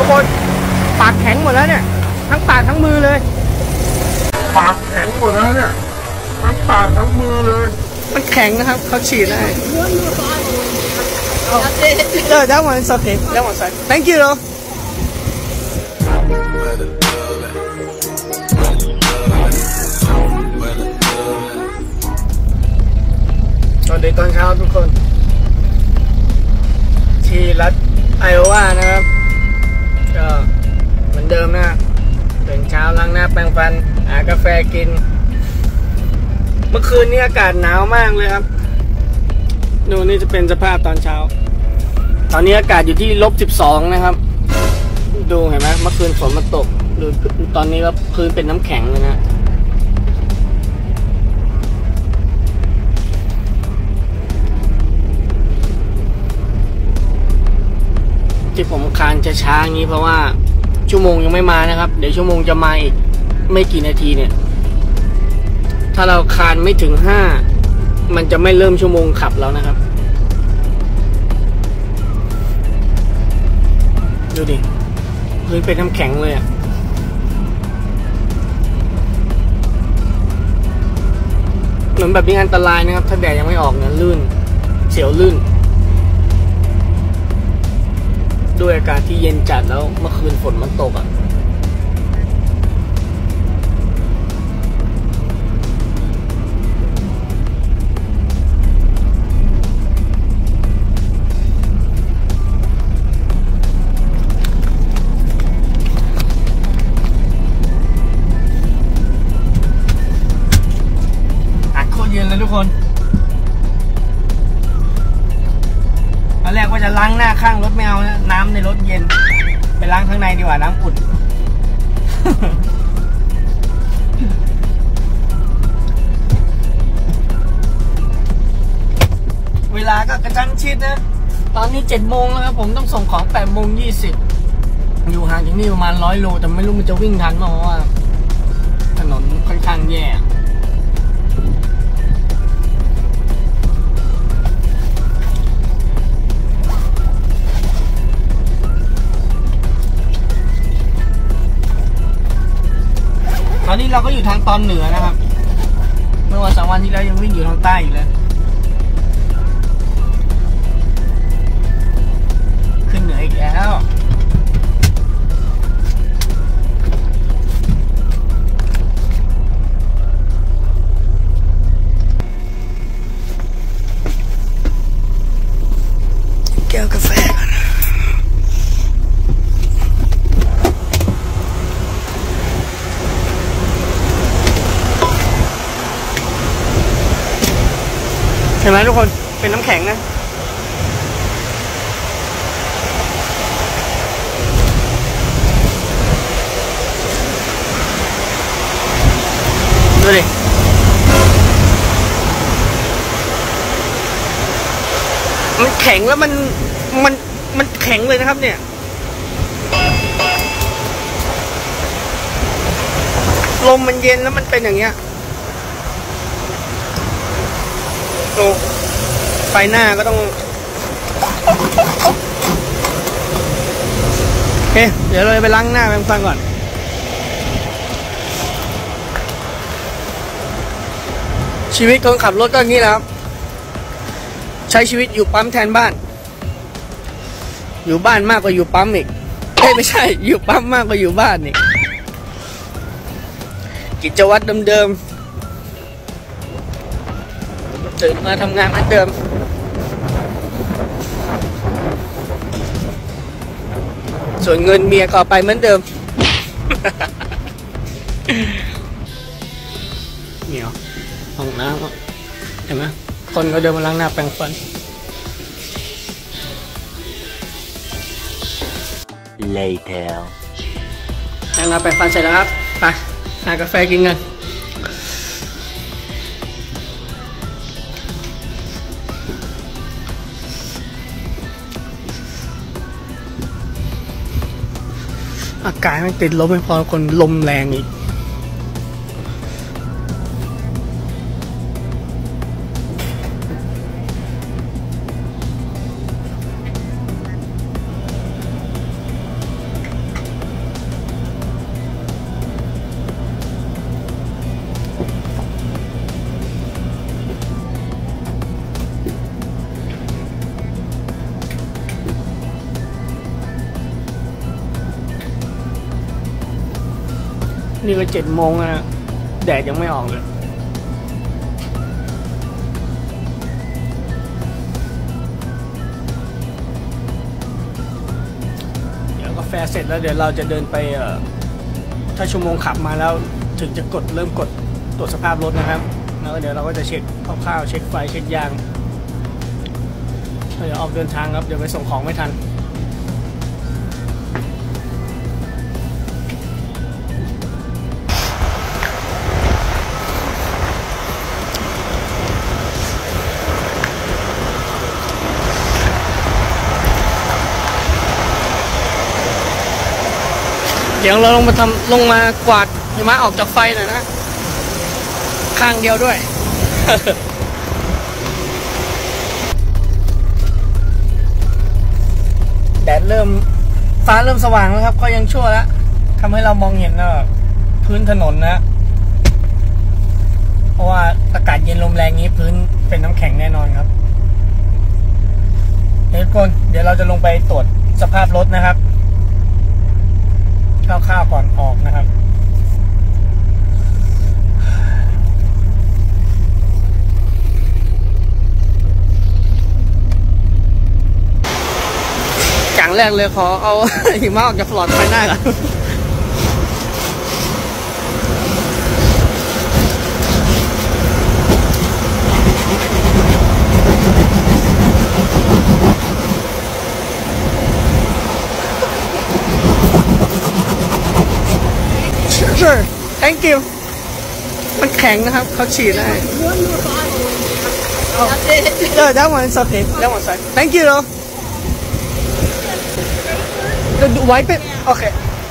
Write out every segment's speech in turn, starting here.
กคนปากแข็งหมดแล้วเนี่ยทั้งปากทั้งมือเลยปากแข็งหมดแล้วเนี่ยทั้งปากทั้งมือเลยมันแข็งนะครับเขาฉีดได้that one is okay that one's fine thank you though สวัสดีตอนเช้าทุกคนที่รัฐไอโอวานะครับก็เหมือนเดิมนะตื่นเช้าล้างหน้าแปรงฟันหากาแฟกินเมื่อคืนนี้อากาศหนาวมากเลยครับดูนี่จะเป็นสภาพตอนเช้าตอนนี้อากาศอยู่ที่-12นะครับดูเห็นไหมเมื่อคืนฝนมันตกดูตอนนี้ก็พื้นเป็นน้ำแข็งเลยนะที่ผมคานจะช้าอย่างนี้เพราะว่าชั่วโมงยังไม่มานะครับเดี๋ยวชั่วโมงจะมาอีกไม่กี่นาทีเนี่ยถ้าเราคานไม่ถึง5มันจะไม่เริ่มชั่วโมงขับแล้วนะครับดูดิพื้นเป็นน้ำแข็งเลยอะถนนแบบนี้อันตรายนะครับถ้าแดดยังไม่ออกเนี่ยลื่นเสียวลื่นด้วยอากาศที่เย็นจัดแล้วเมื่อคืนฝนมันตกอ่ะโคตรเย็นเลยทุกคนตอนแรกว่าจะล้างหน้าข้างรถแมวนะน้ำในรถเย็นไปล้างข้างในดีกว่าน้ำอุ่น เวลาก็กระชั้นชิดนะตอนนี้7 โมงแล้วครับผมต้องส่งของ8:20อยู่ห่างจากนี่ประมาณ100 โลแต่ไม่รู้มันจะวิ่งทันเพราะว่าถนนค่อนข้างแย่ตอนนี้เราก็อยู่ทางตอนเหนือนะครับเมื่อวัน2 วันที่แล้วยังวิ่งอยู่ทางใต้อีกเลยขึ้นเหนืออีกแล้วแก้วกาแฟกันเห็นไหมทุกคนเป็นน้ำแข็งนะดูดิมันแข็งแล้วมันแข็งเลยนะครับเนี่ยลมมันเย็นแล้วมันเป็นอย่างเงี้ยโอ้ไฟหน้าก็ต้องโอเคเดี๋ยวเราไปล้างหน้าแปรงฟันก่อนชีวิตคนขับรถก็อย่างนี้แหละครับใช้ชีวิตอยู่ปั๊มแทนบ้านอยู่บ้านมากกว่าอยู่ปั๊มอีกไม่ใช่อยู่ปั๊มมากกว่าอยู่บ้านอีกกิจวัตรเดิมตื่นมาทำงานเหมือนเดิมส่วนเงินเมียก็ไปเหมือนเดิมเหนียวห้องน้ำเห็นไหมคนก็เดินมาล้างหน้าแปรงฟัน Later ล้างหน้าแปรงฟันเสร็จแล้วครับไปหากาแฟกินกันอากาศมันติดลมไม่พอคนลมแรงอีกเนี่ก็7 โมงนะแดดยังไม่ออกเลยเดี๋ยวกาแฟเสร็จแล้วเดี๋ยวเราจะเดินไปถ้าชั่วโมงขับมาแล้วถึงจะเริ่มกดตรวจสภาพรถนะครับแล้วเดี๋ยวเราก็จะเช็คคร่าวๆเช็คไฟเช็คยางเดี๋ยวออกเดินทางครับเดี๋ยวไปส่งของไม่ทันเดี๋ยวเราลงมากวาดหิมะออกจากไฟหน่อยนะข้างเดียวด้วย แดดฟ้าเริ่มสว่างแล้วครับก็ยังชั่วแล้วทำให้เรามองเห็นพื้นถนนนะเพราะว่าอากาศเย็นลมแรงนี้พื้นเป็นน้ำแข็งแน่นอนครับเดี๋ยวเราจะลงไปตรวจสภาพรถนะครับคร่าวๆก่อนออกนะครับอย่างแรกเลยขอเอา หิมะออกจากหลอดไฟหน้าก่อนSure thank you มันแข็งนะครับเขาฉีดได้that one is okay that one side thank you though the wipe it okay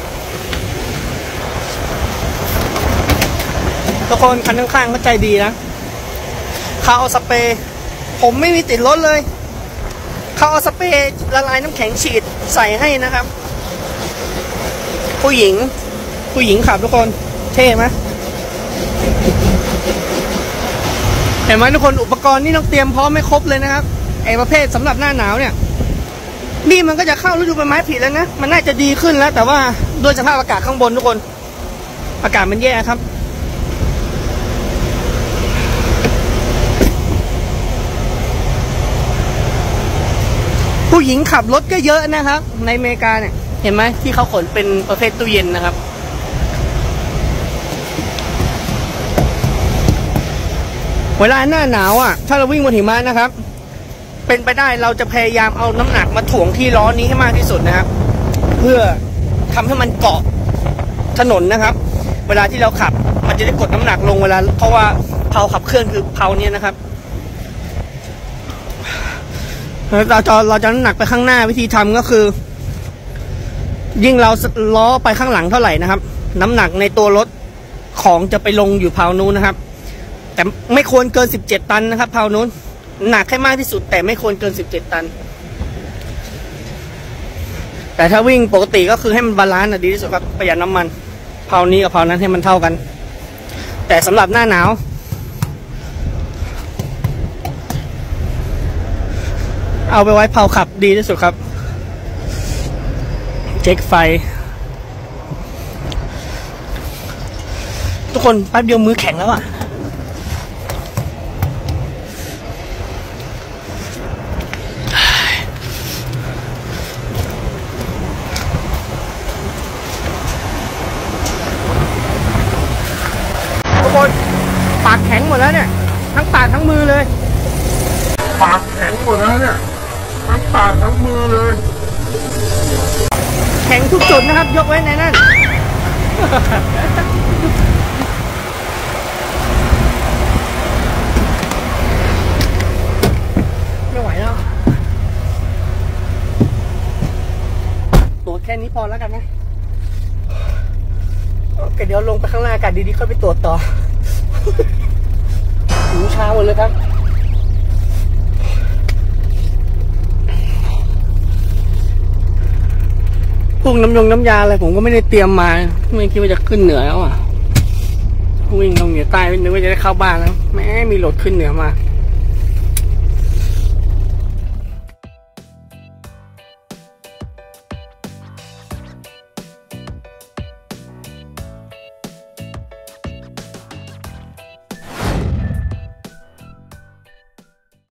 ทุกคนคันข้างๆเขาใจดีนะเขาเอาสเปรย์ผมไม่มีติดรถเลยเขาเอาสเปรย์ละลายน้ำแข็งฉีดใส่ให้นะครับผู้หญิงขับทุกคนเท่ไหมเห็นไหมทุกคนอุปกรณ์นี่ต้องเตรียมพร้อมไม่ครบเลยนะครับไอ้ประเภทสำหรับหน้าหนาวเนี่ยนี่มันก็จะเข้าฤดูใบไม้ผลิแล้วนะมันน่าจะดีขึ้นแล้วแต่ว่าด้วยสภาพอากาศข้างบนทุกคนอากาศมันแย่ครับผู้หญิงขับรถก็เยอะนะครับในอเมริกาเนี่ยเห็นไหมที่เขาขนเป็นประเภทตู้เย็นนะครับเวลาหน้าหนาวถ้าเราวิ่งบนหิมะนะครับเป็นไปได้เราจะพยายามเอาน้ำหนักมาถ่วงที่ล้อนี้ให้มากที่สุดนะครับเพื่อทำให้มันเกาะถนนนะครับเวลาที่เราขับมันจะได้กดน้ำหนักลงเวลาเพราะว่าเพลาขับเคลื่อนคือเพลานี้นะครับเราจะน้ำหนักไปข้างหน้าวิธีทำก็คือยิ่งเราล้อไปข้างหลังเท่าไหร่นะครับน้ำหนักในตัวรถของจะไปลงอยู่เพลานู้นนะครับแต่ไม่ควรเกิน17 ตันนะครับเพลานู้นหนักให้มากที่สุดแต่ไม่ควรเกิน17 ตันแต่ถ้าวิ่งปกติก็คือให้มันบาลานซ์ดีที่สุดครับประหยัดน้ำมันเพลานี้กับเพลานั้นให้มันเท่ากันแต่สำหรับหน้าหนาวเอาไปไว้เพลาขับดีที่สุดครับเช็คไฟทุกคนแป๊บเดียวมือแข็งแล้วทุกคนปากแข็งหมดแล้วเนี่ยทั้งปากทั้งมือเลยปากแข็งหมดแล้วเนี่ยทั้งปากทั้งมือเลยแข็งทุกจุดนะครับยกเว้นในนั่นไม่ไหวแล้วตรวจแค่นี้พอแล้วกันนะโอเคเดี๋ยวลงไปข้างล่างอากาศดีๆค่อยไปตรวจต่อหิวเช้าหมดเลยครับพวกน้ำยาอะไรผมก็ไม่ได้เตรียมมาไม่คิดว่าจะขึ้นเหนือแล้ววิ่งลงเหนือใต้นึกว่าจะได้เข้าบ้านแล้วแม้มีรถขึ้นเหนือมา